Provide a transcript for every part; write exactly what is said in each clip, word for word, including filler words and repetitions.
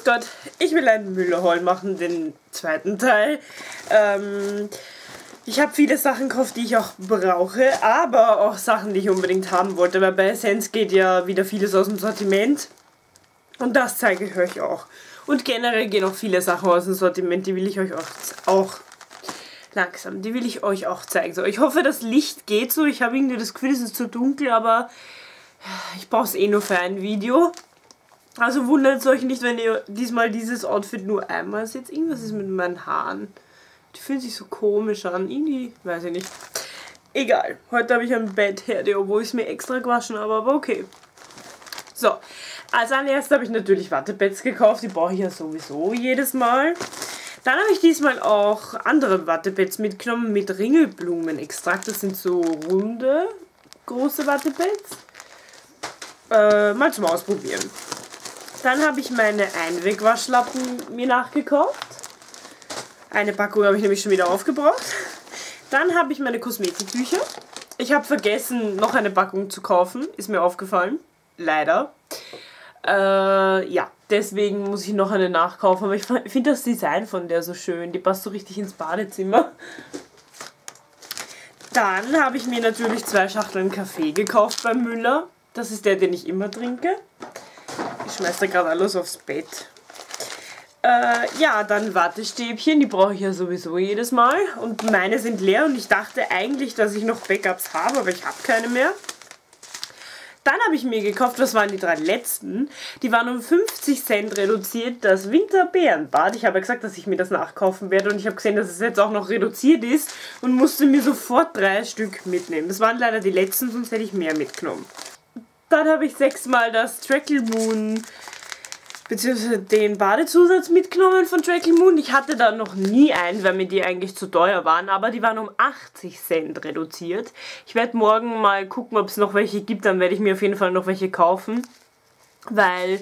Gott, ich will einen Müller-Haul machen, den zweiten Teil. Ähm, ich habe viele Sachen gekauft, die ich auch brauche, aber auch Sachen, die ich unbedingt haben wollte, weil bei Essence geht ja wieder vieles aus dem Sortiment. Und das zeige ich euch auch. Und generell gehen auch viele Sachen aus dem Sortiment, die will ich euch auch, auch langsam, die will ich euch auch zeigen. So, ich hoffe, das Licht geht so. Ich habe irgendwie das Gefühl, es ist zu dunkel, aber ich brauche es eh nur für ein Video. Also wundert euch nicht, wenn ihr diesmal dieses Outfit nur einmal seht. Irgendwas ist mit meinen Haaren. Die fühlen sich so komisch an. Irgendwie, weiß ich nicht. Egal. Heute habe ich ein Bett her, obwohl ich es mir extra gewaschen habe, aber okay. So, als allererstes habe ich natürlich Wattepads gekauft. Die brauche ich ja sowieso jedes Mal. Dann habe ich diesmal auch andere Wattepads mitgenommen mit Ringelblumenextrakt. Das sind so runde, große Wattepads. Äh, mal zum Ausprobieren. Dann habe ich meine Einwegwaschlappen mir nachgekauft. Eine Packung habe ich nämlich schon wieder aufgebraucht. Dann habe ich meine Kosmetiktücher. Ich habe vergessen, noch eine Packung zu kaufen. Ist mir aufgefallen. Leider. Äh, ja, deswegen muss ich noch eine nachkaufen. Aber ich finde das Design von der so schön. Die passt so richtig ins Badezimmer. Dann habe ich mir natürlich zwei Schachteln Kaffee gekauft beim Müller. Das ist der, den ich immer trinke. Ich schmeiße da gerade alles aufs Bett. Äh, ja, dann Wattestäbchen, die brauche ich ja sowieso jedes Mal. Und meine sind leer und ich dachte eigentlich, dass ich noch Backups habe, aber ich habe keine mehr. Dann habe ich mir gekauft, das waren die drei letzten. Die waren um fünfzig Cent reduziert, das Winterbärenbad. Ich habe ja gesagt, dass ich mir das nachkaufen werde und ich habe gesehen, dass es jetzt auch noch reduziert ist und musste mir sofort drei Stück mitnehmen. Das waren leider die letzten, sonst hätte ich mehr mitgenommen. Dann habe ich sechsmal das Trackle Moon bzw. den Badezusatz mitgenommen von Trackle Moon. Ich hatte da noch nie einen, weil mir die eigentlich zu teuer waren, aber die waren um achtzig Cent reduziert. Ich werde morgen mal gucken, ob es noch welche gibt, dann werde ich mir auf jeden Fall noch welche kaufen, weil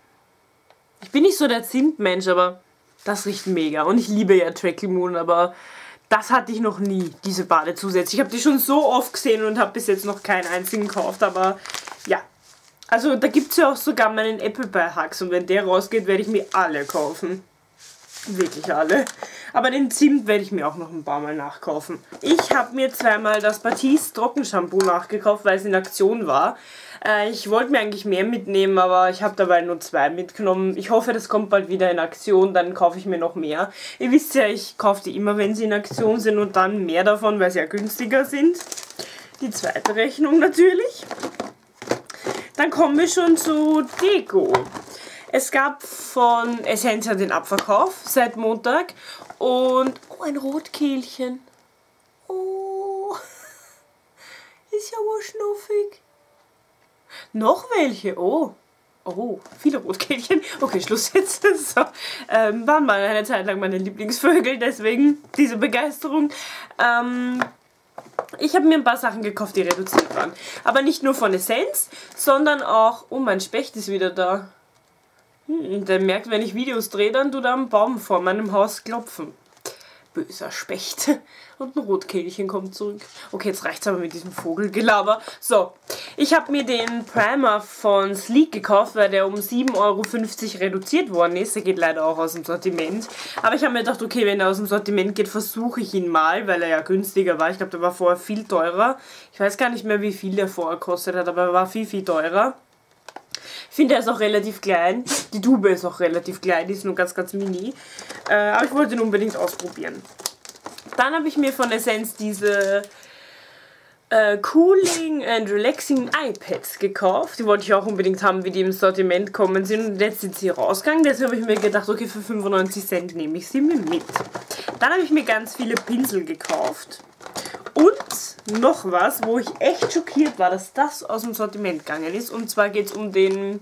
ich bin nicht so der Zimtmensch, aber das riecht mega und ich liebe ja Trackle Moon, aber das hatte ich noch nie, diese Badezusätze. Ich habe die schon so oft gesehen und habe bis jetzt noch keinen einzigen gekauft, aber ja. Also da gibt es ja auch sogar meinen Apple Pie Hacks und wenn der rausgeht, werde ich mir alle kaufen. Wirklich alle. Aber den Zimt werde ich mir auch noch ein paar Mal nachkaufen. Ich habe mir zweimal das Batiste Trockenshampoo nachgekauft, weil es in Aktion war. Äh, ich wollte mir eigentlich mehr mitnehmen, aber ich habe dabei nur zwei mitgenommen. Ich hoffe, das kommt bald wieder in Aktion, dann kaufe ich mir noch mehr. Ihr wisst ja, ich kaufe die immer, wenn sie in Aktion sind und dann mehr davon, weil sie ja günstiger sind. Die zweite Rechnung natürlich. Dann kommen wir schon zu Deko. Es gab von Essentia den Abverkauf seit Montag und oh, ein Rotkehlchen. Oh, ist ja wohl schnuffig. Noch welche? Oh, oh, viele Rotkehlchen. Okay, Schluss jetzt. So, ähm, waren mal eine Zeit lang meine Lieblingsvögel, deswegen diese Begeisterung. Ähm... Ich habe mir ein paar Sachen gekauft, die reduziert waren. Aber nicht nur von Essence, sondern auch... Oh, mein Specht ist wieder da. Hm, der merkt, wenn ich Videos drehe, dann tut er am Baum vor meinem Haus klopfen. Böser Specht. Und ein Rotkehlchen kommt zurück. Okay, jetzt reicht's aber mit diesem Vogelgelaber. So, ich habe mir den Primer von Sleek gekauft, weil der um sieben Euro fünfzig reduziert worden ist. Der geht leider auch aus dem Sortiment. Aber ich habe mir gedacht, okay, wenn er aus dem Sortiment geht, versuche ich ihn mal, weil er ja günstiger war. Ich glaube, der war vorher viel teurer. Ich weiß gar nicht mehr, wie viel der vorher gekostet hat, aber er war viel, viel teurer. Ich finde, er ist auch relativ klein. Die Tube ist auch relativ klein, die ist nur ganz, ganz mini. Äh, aber ich wollte ihn unbedingt ausprobieren. Dann habe ich mir von Essence diese äh, Cooling and Relaxing iPads gekauft. Die wollte ich auch unbedingt haben, wie die im Sortiment kommen sind. Und jetzt sind sie rausgegangen. Deshalb habe ich mir gedacht, okay, für fünfundneunzig Cent nehme ich sie mir mit. Dann habe ich mir ganz viele Pinsel gekauft. Und noch was, wo ich echt schockiert war, dass das aus dem Sortiment gegangen ist. Und zwar geht es um den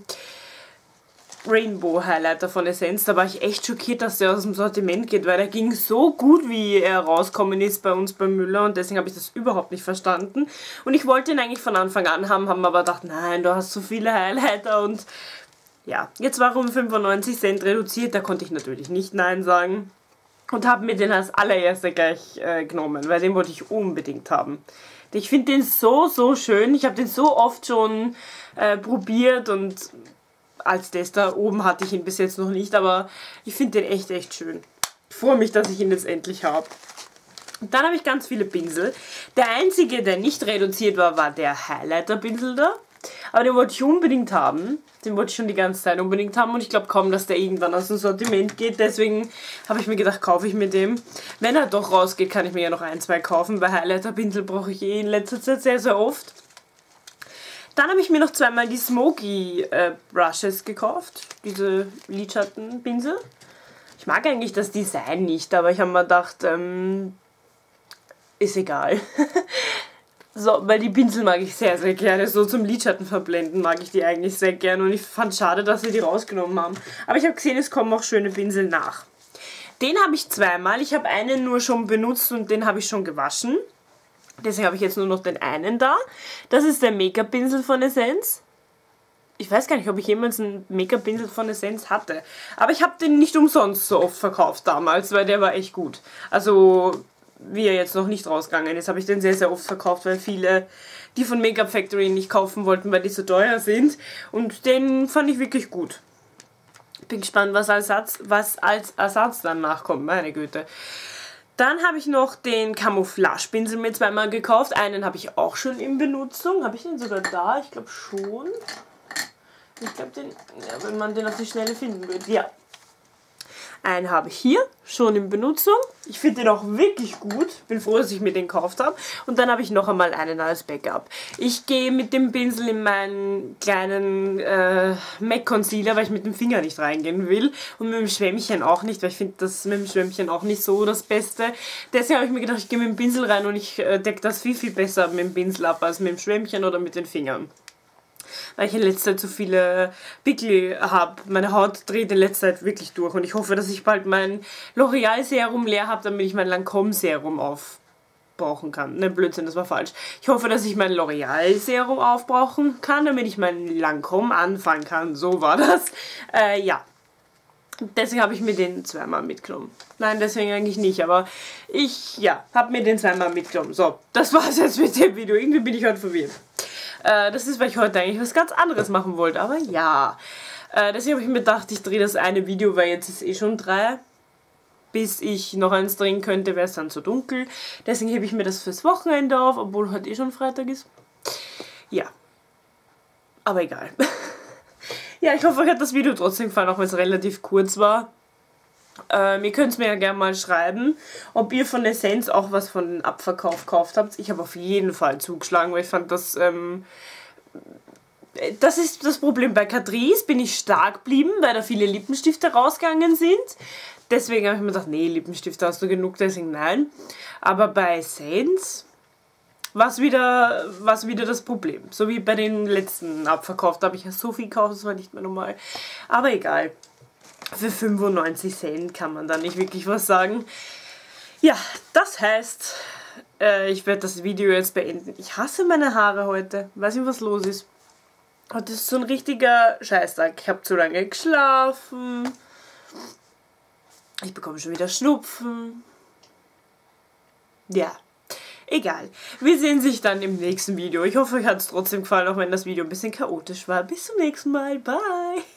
Rainbow Highlighter von Essence. Da war ich echt schockiert, dass der aus dem Sortiment geht, weil der ging so gut, wie er rausgekommen ist bei uns beim Müller und deswegen habe ich das überhaupt nicht verstanden. Und ich wollte ihn eigentlich von Anfang an haben, haben aber gedacht, nein, du hast so viele Highlighter und ja, jetzt war er um fünfundneunzig Cent reduziert, da konnte ich natürlich nicht nein sagen. Und habe mir den als allererster gleich äh, genommen, weil den wollte ich unbedingt haben. Ich finde den so, so schön. Ich habe den so oft schon äh, probiert und als das da. Oben hatte ich ihn bis jetzt noch nicht, aber ich finde den echt, echt schön. Ich freue mich, dass ich ihn jetzt endlich habe. Dann habe ich ganz viele Pinsel. Der einzige, der nicht reduziert war, war der Highlighter-Pinsel da. Aber den wollte ich unbedingt haben. Den wollte ich schon die ganze Zeit unbedingt haben. Und ich glaube kaum, dass der irgendwann aus dem Sortiment geht. Deswegen habe ich mir gedacht, kaufe ich mir den. Wenn er doch rausgeht, kann ich mir ja noch ein, zwei kaufen. Weil Highlighter-Pinsel brauche ich eh in letzter Zeit sehr, sehr oft. Dann habe ich mir noch zweimal die Smoky äh, Brushes gekauft. Diese Lidschattenpinsel. Ich mag eigentlich das Design nicht, aber ich habe mir gedacht, ähm, ist egal. So, weil die Pinsel mag ich sehr, sehr gerne. So zum Lidschatten verblenden mag ich die eigentlich sehr gerne. Und ich fand es schade, dass sie die rausgenommen haben. Aber ich habe gesehen, es kommen auch schöne Pinsel nach. Den habe ich zweimal. Ich habe einen nur schon benutzt und den habe ich schon gewaschen. Deswegen habe ich jetzt nur noch den einen da. Das ist der Make-up-Pinsel von Essence. Ich weiß gar nicht, ob ich jemals einen Make-up-Pinsel von Essence hatte. Aber ich habe den nicht umsonst so oft verkauft damals, weil der war echt gut. Also, wie er jetzt noch nicht rausgegangen ist, habe ich den sehr, sehr oft verkauft, weil viele, die von Make-up Factory nicht kaufen wollten, weil die so teuer sind. Und den fand ich wirklich gut. Bin gespannt, was als Ersatz, was als Ersatz dann nachkommt, meine Güte. Dann habe ich noch den Camouflage-Pinsel mir zweimal gekauft. Einen habe ich auch schon in Benutzung. Habe ich den sogar da? Ich glaube schon. Ich glaube, den, ja, wenn man den auf die Schnelle finden würde. Ja. Einen habe ich hier, schon in Benutzung. Ich finde den auch wirklich gut. Bin froh, dass ich mir den gekauft habe. Und dann habe ich noch einmal einen als Backup. Ich gehe mit dem Pinsel in meinen kleinen äh, MAC Concealer, weil ich mit dem Finger nicht reingehen will. Und mit dem Schwämmchen auch nicht, weil ich finde das mit dem Schwämmchen auch nicht so das Beste. Deswegen habe ich mir gedacht, ich gehe mit dem Pinsel rein und ich äh, decke das viel, viel besser mit dem Pinsel ab, als mit dem Schwämmchen oder mit den Fingern. Weil ich in letzter Zeit so viele Pickel habe. Meine Haut dreht in letzter Zeit wirklich durch. Und ich hoffe, dass ich bald mein L'Oreal Serum leer habe, damit ich mein Lancôme Serum aufbrauchen kann. Ne, Blödsinn, das war falsch. Ich hoffe, dass ich mein L'Oreal Serum aufbrauchen kann, damit ich mein Lancôme anfangen kann. So war das. Äh, ja. Deswegen habe ich mir den zweimal mitgenommen. Nein, deswegen eigentlich nicht, aber ich, ja, habe mir den zweimal mitgenommen. So, das war's jetzt mit dem Video. Irgendwie bin ich heute verwirrt. Äh, das ist, weil ich heute eigentlich was ganz anderes machen wollte, aber ja. Äh, deswegen habe ich mir gedacht, ich drehe das eine Video, weil jetzt ist eh schon drei. Bis ich noch eins drehen könnte, wäre es dann zu dunkel. Deswegen hebe ich mir das fürs Wochenende auf, obwohl heute eh schon Freitag ist. Ja. Aber egal. Ja, ich hoffe, euch hat das Video trotzdem gefallen, auch wenn es relativ kurz war. Ähm, ihr könnt es mir ja gerne mal schreiben, ob ihr von Essence auch was von den Abverkauf gekauft habt. Ich habe auf jeden Fall zugeschlagen, weil ich fand, dass ähm, das ist das Problem. Bei Catrice bin ich stark geblieben, weil da viele Lippenstifte rausgegangen sind. Deswegen habe ich mir gedacht, nee, Lippenstifte hast du genug, deswegen nein. Aber bei Essence war es wieder, war's wieder das Problem. So wie bei den letzten Abverkauf, da habe ich ja so viel gekauft, das war nicht mehr normal. Aber egal. Für fünfundneunzig Cent kann man da nicht wirklich was sagen. Ja, das heißt, äh, ich werde das Video jetzt beenden. Ich hasse meine Haare heute. Weiß nicht, was los ist. Heute ist so ein richtiger Scheißtag. Ich habe zu lange geschlafen. Ich bekomme schon wieder Schnupfen. Ja, egal. Wir sehen sich dann im nächsten Video. Ich hoffe, euch hat es trotzdem gefallen, auch wenn das Video ein bisschen chaotisch war. Bis zum nächsten Mal. Bye.